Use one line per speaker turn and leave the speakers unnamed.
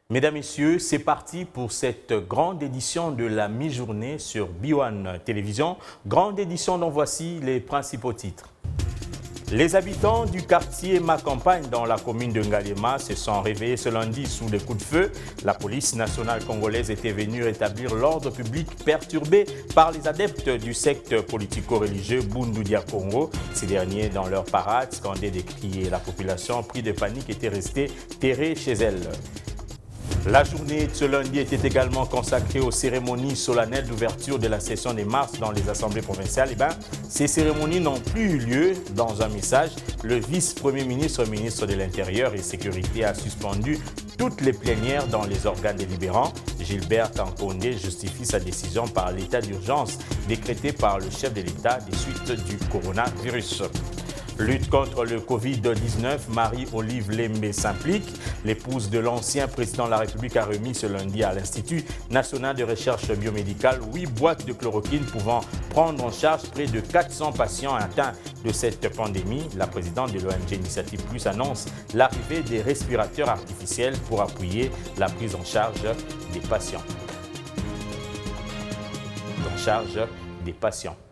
Mesdames, Messieurs, c'est parti pour cette grande édition de la mi-journée sur B1 Télévision. Grande édition dont voici les principaux titres. Les habitants du quartier Ma Campagne dans la commune de Ngalema se sont réveillés ce lundi sous des coups de feu. La police nationale congolaise était venue rétablir l'ordre public perturbé par les adeptes du secte politico-religieux Bundu Dia Congo. Ces derniers, dans leur parade, scandaient des cris et la population, pris de panique, était restée terrée chez elle. La journée de ce lundi était également consacrée aux cérémonies solennelles d'ouverture de la session des mars dans les assemblées provinciales. Ces cérémonies n'ont plus eu lieu. Dans un message, le vice-premier ministre, ministre de l'Intérieur et Sécurité a suspendu toutes les plénières dans les organes délibérants. Gilbert Tankondé justifie sa décision par l'état d'urgence décrété par le chef de l'État des suites du coronavirus. Lutte contre le Covid-19, Marie-Olive Lembe s'implique. L'épouse de l'ancien président de la République a remis ce lundi à l'Institut national de recherche biomédicale 8 boîtes de chloroquine pouvant prendre en charge près de 400 patients atteints de cette pandémie. La présidente de l'ONG Initiative Plus annonce l'arrivée des respirateurs artificiels pour appuyer la prise en charge des patients.